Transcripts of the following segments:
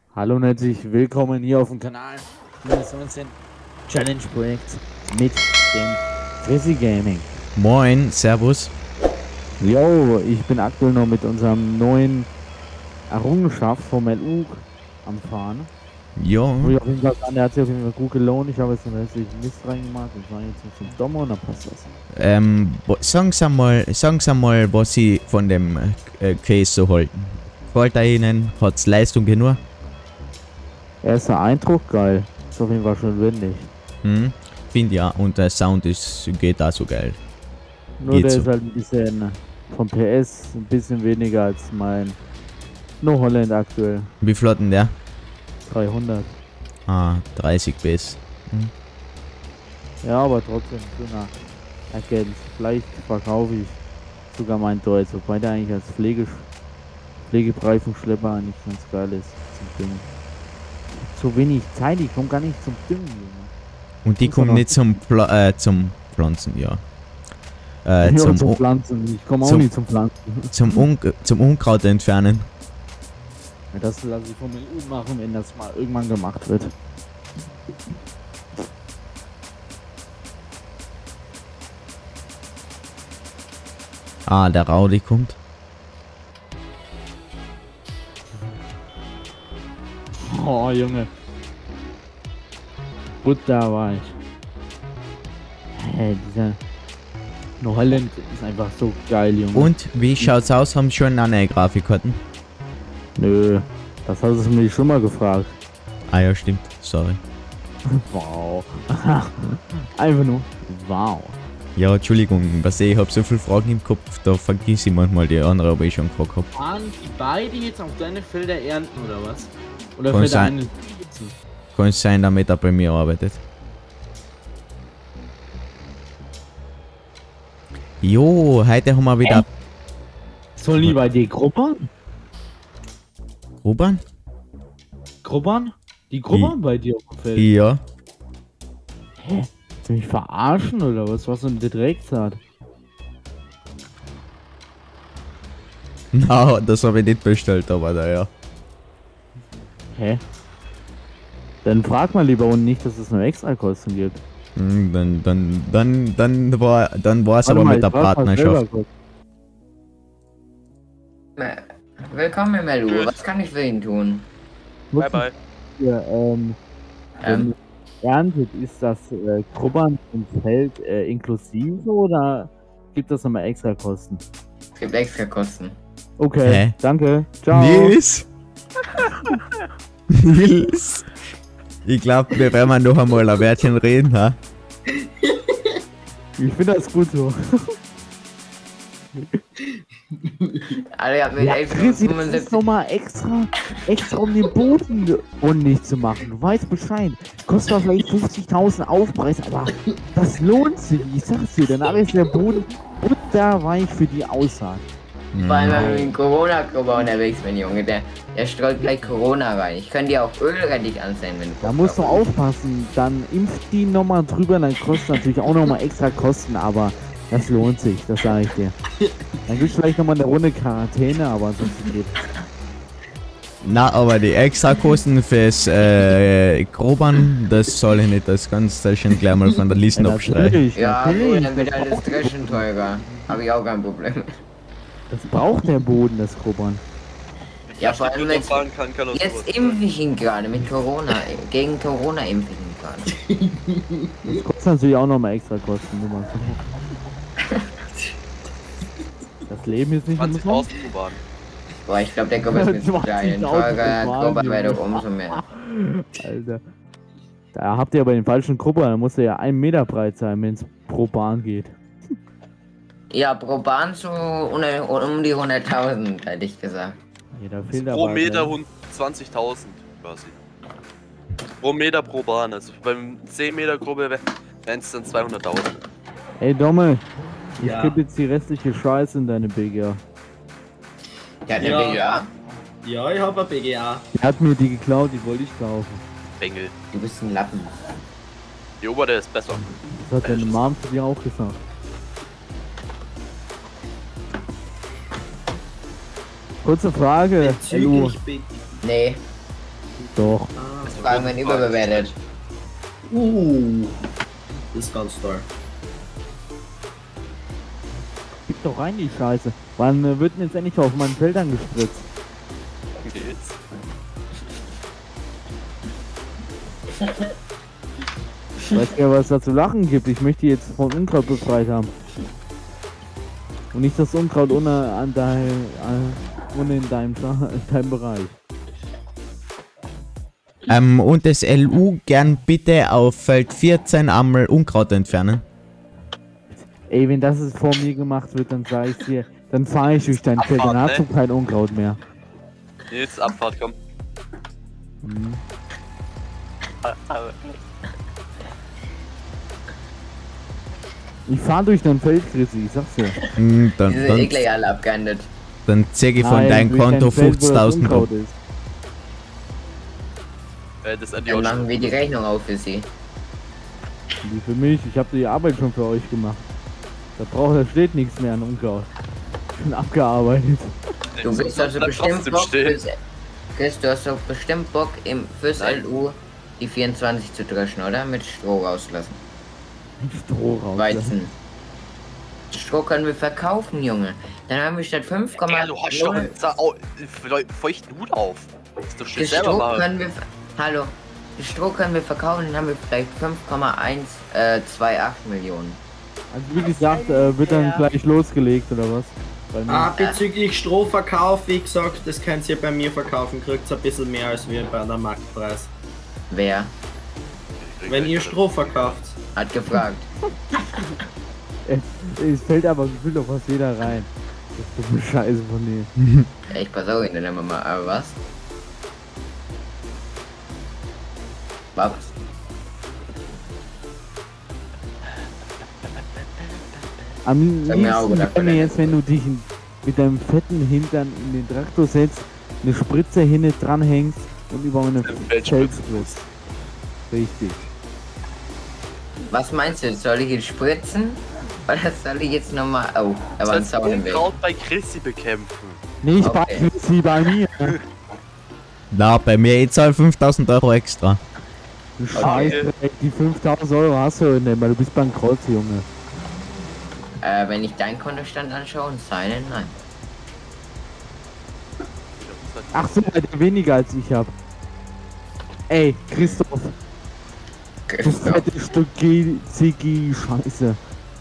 Hallo und herzlich willkommen hier auf dem Kanal des 19 Challenge Projekt mit dem Frizzy Gaming. Moin, Servus. Jo, ich bin aktuell noch mit unserem neuen Errungenschaft vom LU am Fahren. Jo. Wo ich auf jeden Fall sagen, der hat sich auf jeden Fall gut gelohnt. Ich habe jetzt den restlichen Mist reingemacht. Ich war jetzt zum Dommer und dann passt das. Sagen Sie mal, was Sie von dem Case so halten. Gefällt er Ihnen? Hat's Leistung genug? Erster Eindruck, geil. Ist auf jeden Fall schon windig. Finde ja, und der Sound geht auch so geil. Nur Geht der so. ist halt ein bisschen vom PS ein bisschen weniger als mein No Holland aktuell. Wie viel hat denn der? 300. Ah, 30 PS. Ja, aber trotzdem schöner Ergänz. Vielleicht verkaufe ich sogar meinen Deutsch, wobei der eigentlich als Pflegebreifenschlepper eigentlich ganz geil ist zum Düngen. Zu wenig Zeit, ich komme gar nicht zum Düngen, Junge. Und die kommen nicht zum Pflanzen, ja. Zum Zum Pflanzen, ich komme auch zum- nicht zum Pflanzen. zum Unkraut entfernen. Ja, das lasse ich vom LU machen, wenn das mal irgendwann gemacht wird. Ah, der Raudi kommt. Oh, Junge. Da war ich. Hey, dieser No Holland ist einfach so geil, Junge. Und wie schaut's aus? Haben Sie schon eine neue Grafikkarten? Nö, das hast du mich schon mal gefragt. Ah ja, stimmt. Sorry. Wow. Einfach nur wow. Ja, Entschuldigung, ich hab so viele Fragen im Kopf, da vergiss ich manchmal die andere, aber ich schon gefragt hab. Fahren die beide jetzt auf deine Felder ernten oder was? Oder Kann fällt der sein. eine sitzen? Kann es sein, damit er bei mir arbeitet. Jo, heute haben wir wieder Sollen die bei dir gruppern? Gruban? Gruppern? Die gruppern bei dir auf dem Feld? Ja. Hä? Willst du mich verarschen oder was? Was denn der Drecksat? Na, das habe ich nicht bestellt, aber naja. Hä? Dann frag mal lieber und nicht, dass es noch extra Kosten gibt. Dann war es aber Warte mal, mit der ich frag mal selber Partnerschaft. kurz. Willkommen im LU. Was kann ich für ihn tun? Bye bye. Hier, wenn ihr erntet, ist das Gruppern im Feld inklusive oder gibt das nochmal extra Kosten? Es gibt extra Kosten. Okay, Hä? danke. Ciao. Nils! Nils! Ich glaube, wir werden noch einmal ein Wörtchen reden, ha? Ich finde das gut so. Alle haben mit Ja, extra Chrissy, das ist 75. nochmal extra um den Boden undicht zu machen. Du weißt Bescheid. Kostet zwar vielleicht 50.000 Aufpreis, aber das lohnt sich. Ich sag's dir, danach ist der Boden butterweich für die Aussaat. Vor allem, wenn wir mit Corona-Gruppe unterwegs bin, Junge. Der streut gleich Corona rein. Ich kann dir auch Ölrettich ansehen, wenn du Da Bock musst du drauf hast. aufpassen. Dann impft die nochmal drüber, dann kostet natürlich auch nochmal extra Kosten, aber das lohnt sich, das sage ich dir. Dann gibt's vielleicht nochmal eine Runde Quarantäne, aber ansonsten geht. Na, aber die Extrakosten fürs Grobern, das soll ich nicht, das kannst du schon gleich mal von der Liste Ja, abstreichen. natürlich, Ja, natürlich. gut, dann wird Das alles braucht- Dreschen teurer. Habe ich auch kein Problem mit. Das braucht der Boden, das Grubbern. Ja, vor allem jetzt, fahren kann er jetzt impfe ich ihn gerade mit Corona. Gegen Corona impfe ich ihn gerade. Das kostet natürlich auch nochmal extra Kosten. Nur mal so. Das Leben ist nicht umsonst. Boah, ich glaube, der Gruppe ist mir zu klein. 20.000 Teurer Gruppe Junge. wäre doch umso mehr. Alter. Da habt ihr aber den falschen Gruppe, da muss er ja 1 Meter breit sein, wenn es pro Bahn geht. Ja, pro Bahn so um die 100.000, hätte ich gesagt. Ja, da fehlt Pro aber, Meter ne? 20.000 quasi. Pro Meter pro Bahn. Also beim 10 Meter Gruppe wären es dann 200.000. Ey Dommel, ich Ja. kipp jetzt die restliche Scheiße in deine BGA. Der hat eine Ja. BGA. Ja, ich habe ein BGA. Die hat mir die geklaut, die wollte ich kaufen. Bengel. Du bist ein Lappen. Die obere ist besser. Das hat deine Mom zu dir auch gesagt. Kurze Frage, Elu. Bezüglich Nee. Doch. Fragen werden überbewertet. Das ist ganz toll. Gib doch rein die Scheiße. Wann wird denn jetzt endlich auf meinen Feldern gespritzt? Geht's? Weiß ja, was da zu lachen gibt. Ich möchte die jetzt von Unkraut befreit haben. Und nicht das Unkraut ohne in deinem Bereich. Und das LU gern bitte auf Feld 14 einmal Unkraut entfernen. Ey, wenn das jetzt vor mir gemacht wird, dann sag ich dir, dann fahre ich durch dein Feld, dann hast du kein Unkraut mehr. Jetzt Abfahrt, komm. Mhm. Ich fahr durch dein Feld, Chrissy, ich sag's dir. Hm, Die sind eh gleich alle abgehandelt. dann zeig ich von Nein, deinem durch Konto dein Feld, wo das 50.000 Unkraut drauf. ist. Das an die Dann auch machen schon. wir die Rechnung auf für sie. Wie für mich, ich habe die Arbeit schon für euch gemacht. Da steht nichts mehr an Unkraut. Schon abgearbeitet. Du bist also Bleibt bestimmt trotzdem Bock, stehen. Chris, du hast doch bestimmt Bock fürs Nein. LU die 24 zu dreschen, oder? Mit Stroh rauslassen. Stroh raus. Weizen. Stroh können wir verkaufen, Junge. Dann haben wir statt Ja, du hast doch einen feuchten Hut auf. Das ist doch schön das selber Stroh machen. können wir. Hallo. Das Stroh können wir verkaufen, dann haben wir vielleicht 5,128 Millionen. Also wie gesagt, wird dann gleich losgelegt oder was? Bei mir. Bezüglich Strohverkauf, wie gesagt, das könnt ihr bei mir verkaufen, kriegt ein bisschen mehr als wir bei der Marktpreis. Wer? Wenn ihr Stroh verkauft. Hat gefragt. Es fällt aber gefühlt auf was jeder rein. Das ist eine Scheiße von denen. Ich pass auf, dann nehmen wir mal. Aber was? Was? Am Sag mir auch, liebsten oder? wäre mir jetzt, wenn du dich mit deinem fetten Hintern in den Traktor setzt, eine Spritze hinten dranhängst und über eine Feld Feld spritzen spritzt. Richtig. Was meinst du? Soll ich jetzt spritzen? Oder soll ich jetzt nochmal. Oh, da war ein Das Zaun im Weg. Unkraut bei Chrissy bekämpfen. Nicht Okay. bei sie bei mir. Na, bei mir ich zahl 5.000 Euro extra. Du Scheiße, ey, die 5.000 Euro hast du nicht, weil du bist bankrott, Junge. Wenn ich deinen Kontostand anschaue und seinen, nein. Ach so, der weniger als ich hab. Ey, Christoph, du Christoph. fettes Stück CG Scheiße.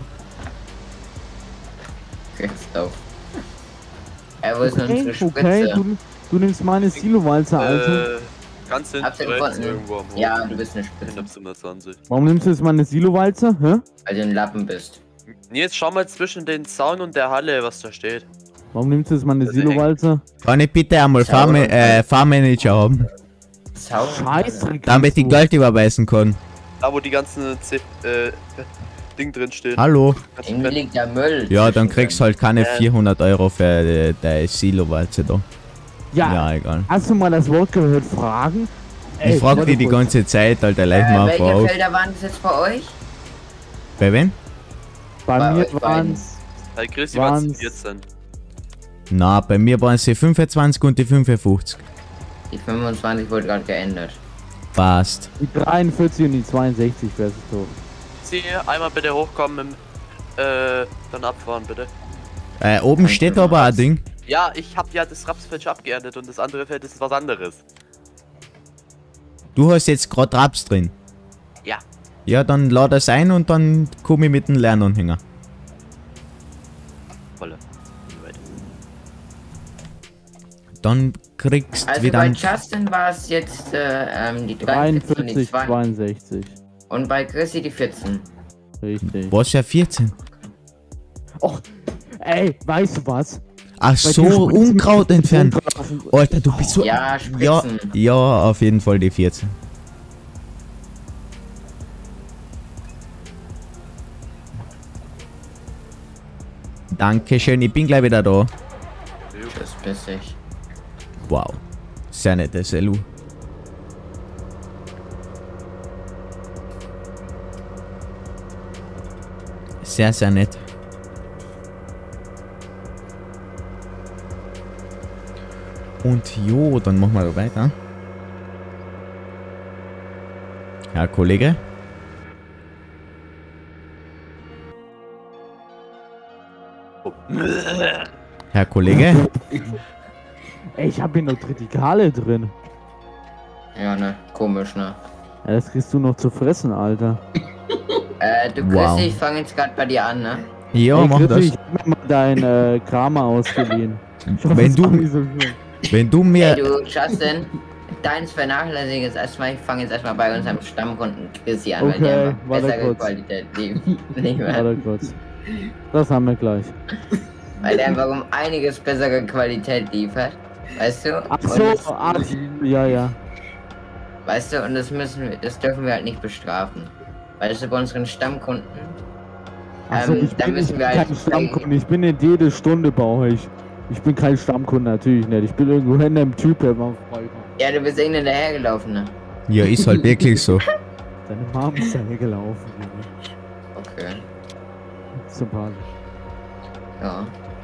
Christoph. Wo ist denn unsere Okay, Spritze? du nimmst meine Silo-Walzer, Alter. Ganz hinten Habt ihr rechts gefunden? irgendwo am Hof. Ja, du bist eine Spitze. Hinter 720. Warum nimmst du jetzt meine Silo-Walzer, hä? Weil du ein Lappen bist. Jetzt schau mal zwischen den Zaun und der Halle, was da steht. Warum nimmst du jetzt meine Das ist Silo-Walzer? Kann ich bitte einmal Fahrmanager haben, Zaun. Scheißdreck. damit ich Geld überweisen kann? Da wo die ganzen Ding drin stehen. Hallo? Ganz Irgendwie fett. liegt der Müll. Ja, dann kriegst du halt keine Ja. 400 Euro für die Silo-Walze da. Ja, Ja, egal. hast du mal das Wort gehört? Fragen? Ich frag warte dich die kurz. ganze Zeit, Alter, leg mal Welche auf. Felder waren das jetzt bei euch? Bei wem? Bei bei mir euch waren's. Bei Chrissy waren es waren's- 14. Na, bei mir waren es die 25 und die 55. Die 25 wurde gerade geändert. Passt. Die 43 und die 62 wär's doch. Sie einmal bitte hochkommen, dann abfahren bitte. Oben Danke, steht aber ein Max. Ding. Ja, ich hab ja das Rapsfeld schon abgeerntet und das andere Feld ist was anderes. Du hast jetzt gerade Raps drin. Ja. Ja, dann lad das ein und dann komm ich mit dem Lernanhänger. Wolle. Dann kriegst Also wieder bei ein... Justin war es jetzt die 43 und die 43, 2. 62. Und bei Chrissy die 14. Richtig. Was für 14? Och, ey, weißt du was? Ach Bei so, dir spritzen Unkraut wir entfernen. Unkraut auf den- Alter, du bist so... Ja, ja, Spritzen. ja, auf jeden Fall die 14. Dankeschön, ich bin gleich wieder da. Das ist ich. Wow. Sehr nettes LU. Sehr, sehr nett. Und jo, dann machen wir weiter. Herr Kollege? Herr Kollege? Ey, ich hab hier noch Tritikale drin. Ja, ne? Komisch, ne? Ja, das kriegst du noch zu fressen, Alter. Du Wow. Chrissy, ich fange jetzt gerade bei dir an, ne? Ja, Ey, mach Chrissy, das. ich hab mir mal dein Kramer ausgeliehen. Ich hoffe, Wenn es war du- nicht so schlimm. Wenn du Hey, mir... du, Justin, deins vernachlässige jetzt erstmal. Ich fange jetzt erstmal bei unserem Stammkunden Chrissy an, weil Okay, der einfach warte bessere kurz. Qualität liefert. Warte kurz. Das haben wir gleich. Weil der einfach um einiges bessere Qualität liefert. Weißt du? Ach Und so, das- ja, ja. Weißt du, und das dürfen wir halt nicht bestrafen. Weißt du, bei unseren Stammkunden, Achso, ich da bin müssen nicht wir kein halt Stammkunde, ich bin nicht jede Stunde bei euch. Ich bin kein Stammkunde, natürlich nicht. Ich bin irgendwo in einem Typ, der mal vorbeikommt. ja, du bist irgendwie hinterhergelaufen, ne? Ja, ist halt wirklich so. Deine Mom ist da hergelaufen, Junge. Okay, Sympathisch. ja.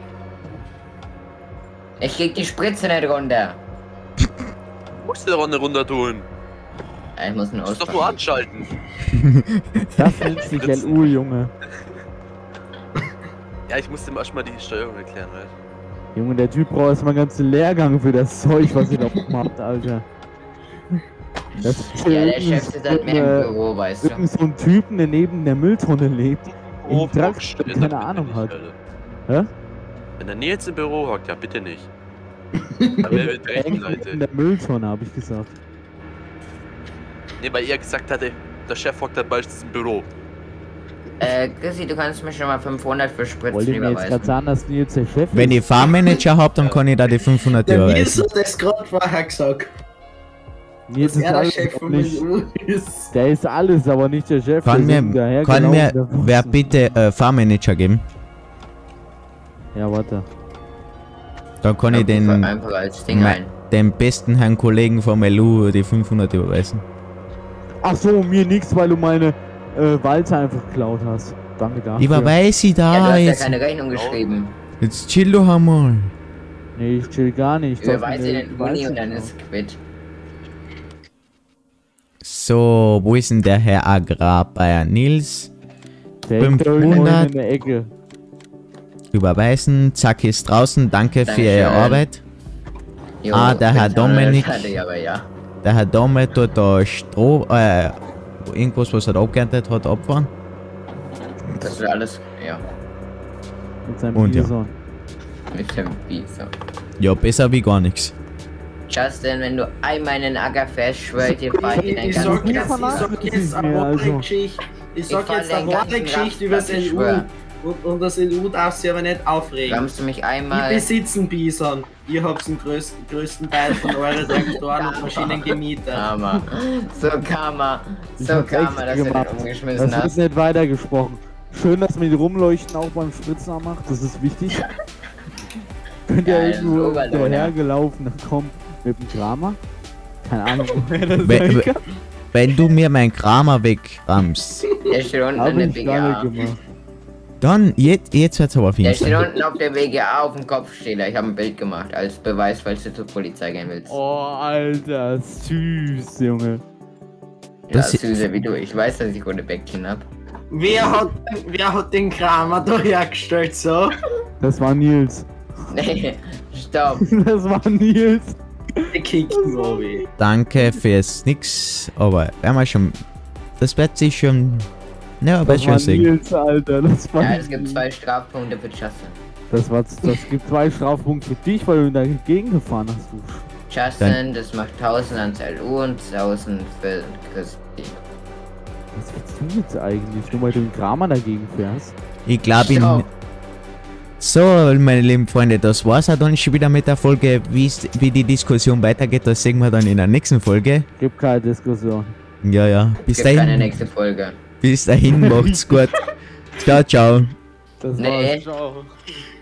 Ich krieg die Spritze nicht runter. Musst du die Runde runter tun. Ja, ich muss einen Du musst doch nur auspacken. anschalten. Das nennt sich LU, Junge. Ja, ich muss dem erstmal die Steuerung erklären, halt. Junge, der Typ braucht erstmal einen ganzen Lehrgang für das Zeug, was ihr da macht, Alter. Das ist Ja, der irgend Chef sitzt halt mehr im Büro, weißt du. irgend so ein Typen, der neben der Mülltonne lebt, Oh, im Truck, Fuck, keine bitte Ahnung nicht, hat. Alter. Hä? Wenn der Nils im Büro hockt, ja bitte nicht. Dann wäre wir rechten Neben Seite. der Mülltonne, hab ich gesagt. Nee, weil er gesagt hatte, der Chef hockt dann bald im Büro. Chrissy, du kannst mir schon mal 500 für Spritzen Wollte mir jetzt gerade überweisen. sagen, dass Nils der Chef Wenn ist? ich Fahrmanager hab, dann kann ich da die 500 Der Nils überweisen. hat das gerade vorher gesagt. Nils Dass ist er der alles, Chef aber von nicht, LU ist. der ist alles, aber nicht der Chef. Kann der ist mir hinterhergelaufen, der wer Wurst. bitte Fahrmanager geben? Ja, warte. Dann kann ich den, Einfach als Ding ein. den besten Herrn Kollegen vom LU die 500 überweisen. Ach so, mir nix, weil du meine Walze einfach geklaut hast. Danke dafür. Überweise ich Ja, du da hast ja jetzt. keine Rechnung geschrieben. Jetzt chill doch einmal. Nee, ich chill gar nicht. Du hast Überweise mir den die Uni Walze und dann geklaut. ist quitt. So, wo ist denn der Herr Agrarbayer? Nils, Der hängt da irgendwo 500. in der Ecke. überweisen. Zack, ist draußen. Danke für Ihre Dankeschön. Arbeit. Jo, Ah, der Herr 500 Dominik. hatte ich aber ja. Der Herr Dame tut da Stroh, irgendwas, was er da abgeerntet hat, abfahren. Das wird alles, ja, Mit seinem Und ja. Bison. mit dem Visa. Ja, besser wie gar nichts. Justin, wenn du einmal in den Acker fährst, schwör ich dir, fahr ich dir dein Ich ganzes sag jetzt, vernachlässigen eine wir, wahre also. Geschichte. Ich fahr sag jetzt eine den wahre ganzen Geschichte über das Rastplatz, ich LU. schwör. Und das LU darf sich aber nicht aufregen. Rammst du mich Ich einmal. besitze einen Bison. Ihr habt den größten Teil von euren Traktoren und Maschinen gemietet. Karma. So Karma. Ich So hab's Karma, extra dass du den gemacht. umgeschmissen Das hast. ist nicht weitergesprochen. Schön, dass man die Rumleuchten auch beim Spritzen macht, das ist wichtig. Könnt ihr Geil, irgendwo Oberlohner. dahergelaufen kommt mit dem Kramer? Keine Ahnung, woher das We- sein we- kann. Wenn du mir meinen Kramer wegrammst, Der steht unten Hab in der ich gar BGA. nicht gemacht. dann jetzt wird's aber Der steht finster. unten auf der BGA auf dem Kopfstehler. Ich habe ein Bild gemacht als Beweis, falls du zur Polizei gehen willst. Oh, Alter, süß, Junge. Ja, das- Süße wie du. Ich weiß, dass ich gute Bäckchen hab. Wer hat den Kramer da hergestellt so? Das war Nils. Nee, stopp. Das war Nils. Der kickt Robi. Danke fürs Nix, aber werden wir schon. Das wird sich schon. Ja, aber Das schon war sehen. Nils, Alter. Das war Ja, es gibt 2 Strafpunkte für Justin. Das gibt 2 Strafpunkte für dich, weil du dagegen gefahren hast, du. Justin, das macht 1000 ans LU und 1000 für Christi. Was willst du jetzt eigentlich? Nur weil du den Kramer dagegen fährst? Ich glaube, Stopp. so, meine lieben Freunde, das war's auch dann schon wieder mit der Folge. Wie die Diskussion weitergeht, das sehen wir dann in der nächsten Folge. Gibt keine Diskussion. Ja, ja. Bis Gibt keine dahin. nächste Folge. Bis dahin, macht's gut. Ciao, ciao. Das Nee. war's. Ciao.